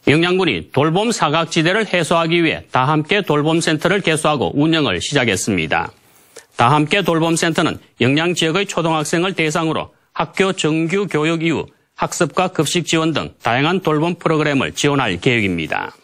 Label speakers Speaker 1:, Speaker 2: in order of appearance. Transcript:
Speaker 1: 영양군이 돌봄 사각지대를 해소하기 위해 다함께 돌봄센터를 개소하고 운영을 시작했습니다. 다함께 돌봄센터는 영양지역의 초등학생을 대상으로 학교 정규 교육 이후 학습과 급식 지원 등 다양한 돌봄 프로그램을 지원할 계획입니다.